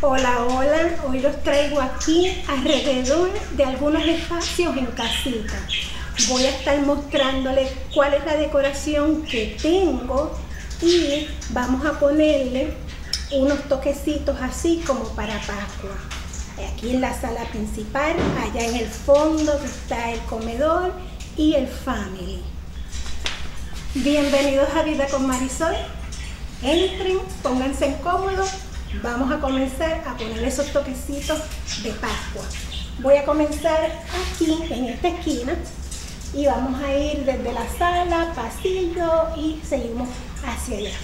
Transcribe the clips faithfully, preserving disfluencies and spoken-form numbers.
Hola, hola, hoy los traigo aquí alrededor de algunos espacios en casita. Voy a estar mostrándoles cuál es la decoración que tengo y vamos a ponerle unos toquecitos así como para Pascua. Aquí en la sala principal, allá en el fondo está el comedor y el family. Bienvenidos a Vida con Marisol. Entren, pónganse cómodos. Vamos a comenzar a poner esos toquecitos de Pascua. Voy a comenzar aquí en esta esquina y vamos a ir desde la sala, pasillo y seguimos hacia allá.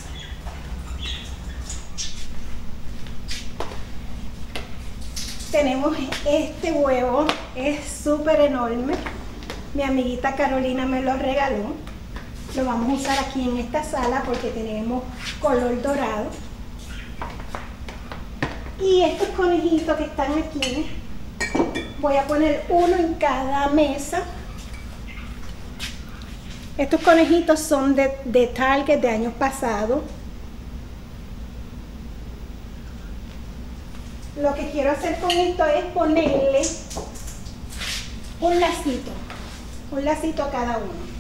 Tenemos este huevo, es súper enorme. Mi amiguita Carolina me lo regaló. Lo vamos a usar aquí en esta sala porque tenemos color dorado. Y estos conejitos que están aquí, voy a poner uno en cada mesa. Estos conejitos son de, de Target de años pasados. Lo que quiero hacer con esto es ponerle un lacito, un lacito a cada uno.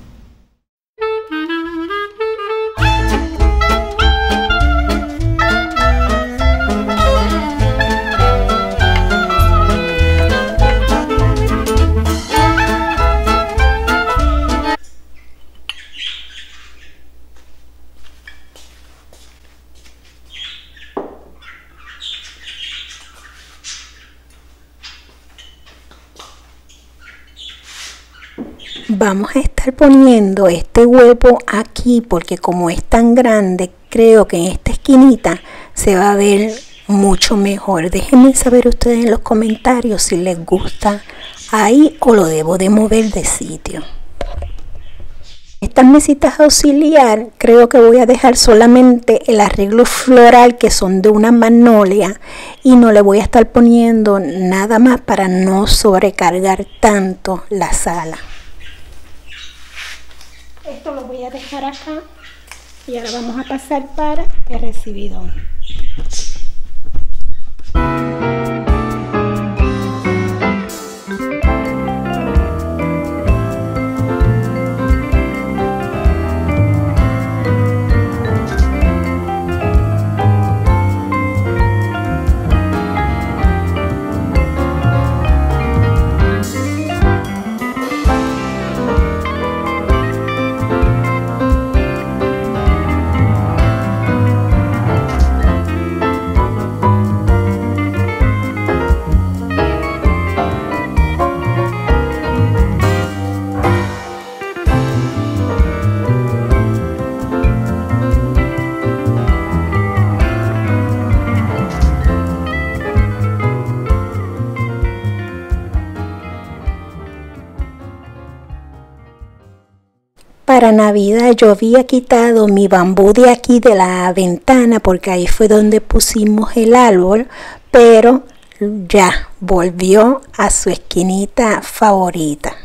Vamos a estar poniendo este huevo aquí porque como es tan grande, creo que en esta esquinita se va a ver mucho mejor. Déjenme saber ustedes en los comentarios si les gusta ahí o lo debo de mover de sitio. Estas mesitas auxiliar creo que voy a dejar solamente el arreglo floral que son de una magnolia y no le voy a estar poniendo nada más para no sobrecargar tanto la sala. Esto lo voy a dejar acá y ahora vamos a pasar para el recibidor. Para Navidad yo había quitado mi bambú de aquí de la ventana porque ahí fue donde pusimos el árbol, pero ya volvió a su esquinita favorita.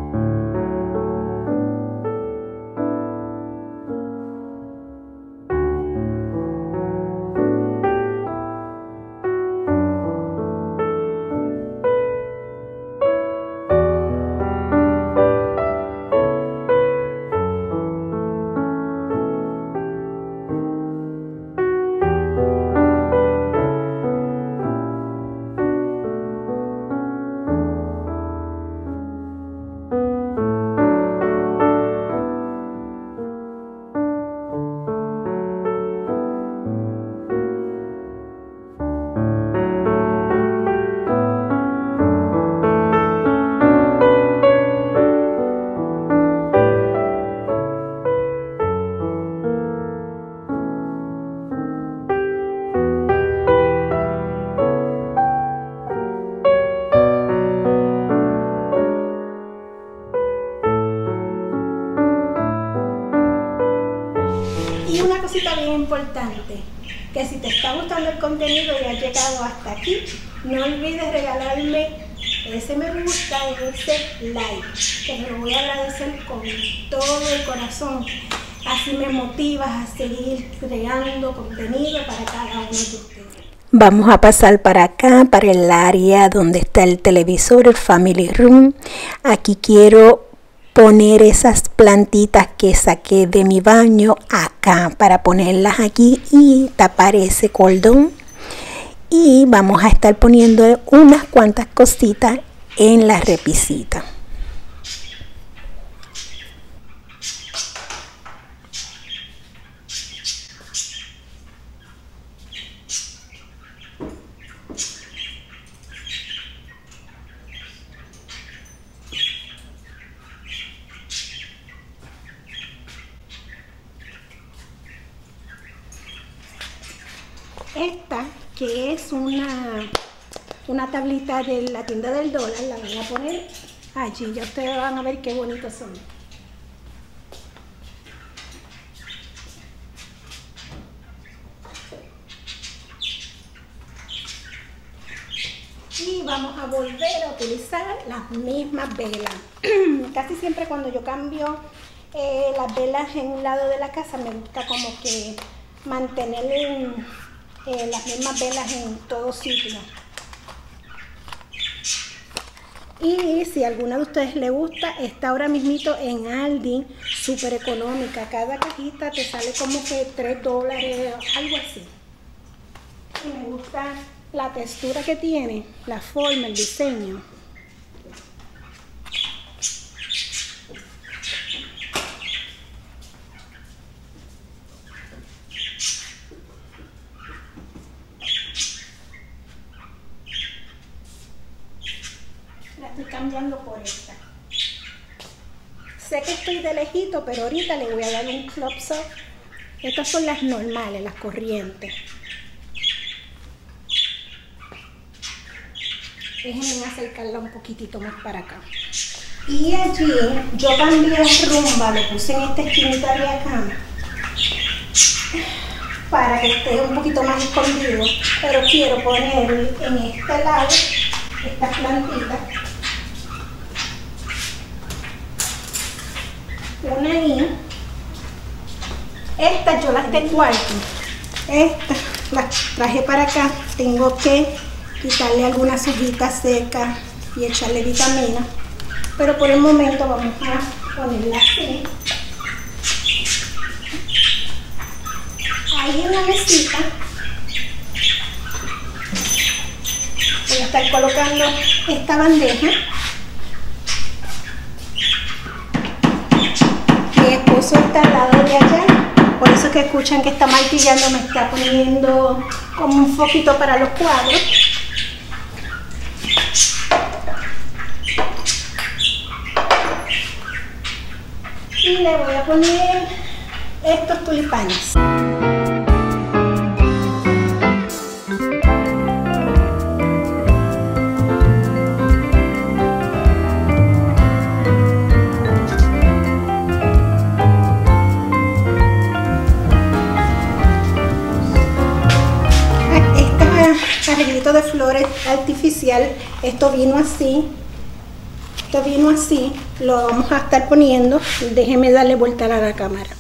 Y una cosita bien importante, que si te está gustando el contenido y has llegado hasta aquí, no olvides regalarme ese me gusta y ese like, que me lo voy a agradecer con todo el corazón. Así me motivas a seguir creando contenido para cada uno de ustedes. Vamos a pasar para acá, para el área donde está el televisor, el family room. Aquí quiero poner esas plantitas que saqué de mi baño acá para ponerlas aquí y tapar ese cordón. Y vamos a estar poniendo unas cuantas cositas en la repisita. Esta, que es una, una tablita de la tienda del dólar, la voy a poner allí. Ya ustedes van a ver qué bonitos son. Y vamos a volver a utilizar las mismas velas. Casi siempre cuando yo cambio eh, las velas en un lado de la casa, me gusta como que mantener en, eh, las mismas velas en todo sitio. Y si a alguna de ustedes le gusta, está ahora mismito en Aldi, súper económica. Cada cajita te sale como que tres dólares, algo así. Y me gusta la textura que tiene, la forma, el diseño. La estoy cambiando por esta. Sé que estoy de lejito, pero ahorita le voy a dar un close-up. Estas son las normales, las corrientes. Déjenme acercarla un poquitito más para acá. Y allí yo cambié rumba, lo puse en esta esquinita de acá para que esté un poquito más escondido, pero quiero poner en este lado estas plantitas, una ahí. Estas yo las tengo aquí, estas las traje para acá. Tengo que quitarle algunas hojitas secas y echarle vitamina, pero por el momento vamos a ponerla así. Ahí en la mesita voy a estar colocando esta bandeja. Mi esposo está al lado de allá, por eso que escuchan que está martillando, me está poniendo como un foquito para los cuadros. Y le voy a poner estos tulipanes. Este arreglito de flores artificial, esto vino así. Esto vino así, lo vamos a estar poniendo. Déjenme darle vuelta a la cámara.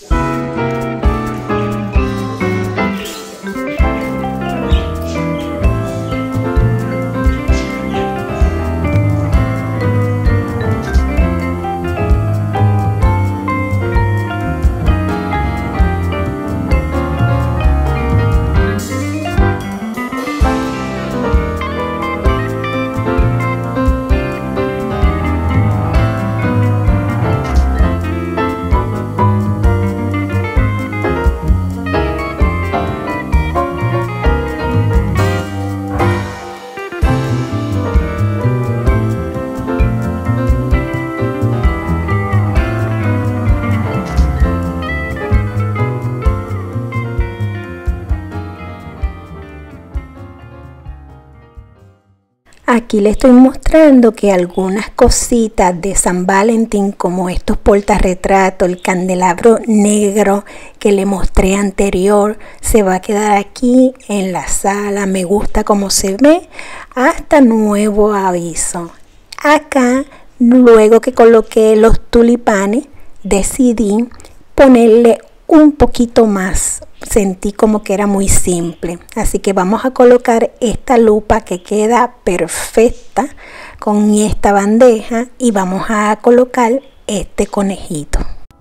Aquí les estoy mostrando que algunas cositas de San Valentín, como estos portarretratos, el candelabro negro que le mostré anterior, se va a quedar aquí en la sala. Me gusta cómo se ve, hasta nuevo aviso. Acá, luego que coloqué los tulipanes, decidí ponerle un poquito más sentí como que era muy simple. Así que vamos a colocar esta lupa que queda perfecta con esta bandeja y vamos a colocar este conejito.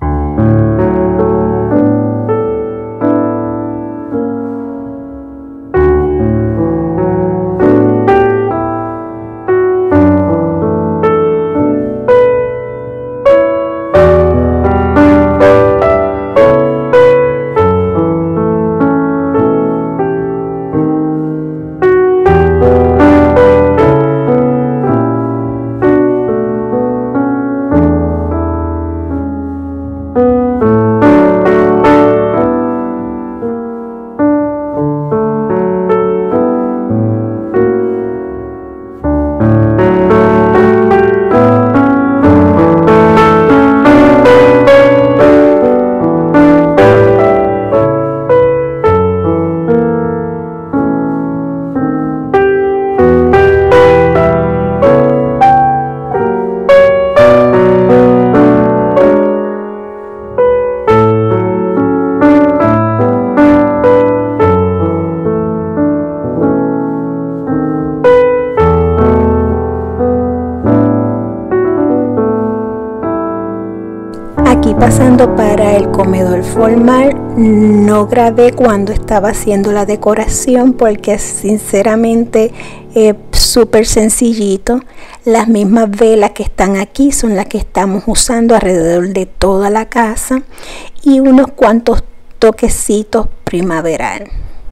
Aquí pasando para el comedor formal, no grabé cuando estaba haciendo la decoración porque sinceramente es súper sencillito. Las mismas velas que están aquí son las que estamos usando alrededor de toda la casa y unos cuantos toquecitos primaveral.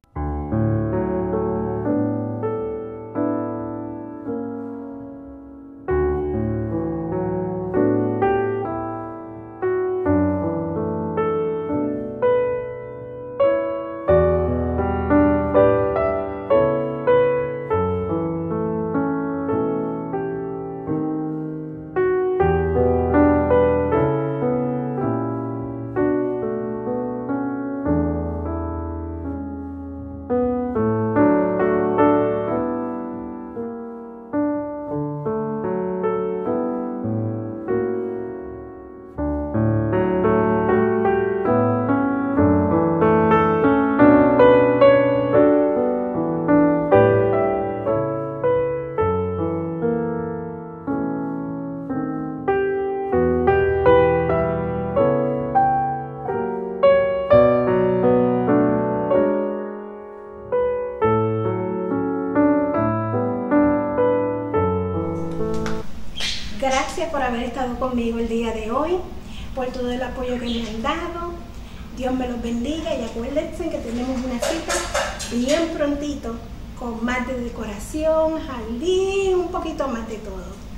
Gracias por haber estado conmigo el día de hoy, por todo el apoyo que me han dado. Dios me los bendiga y acuérdense que tenemos una cita bien prontito con más de decoración, jardín, un poquito más de todo.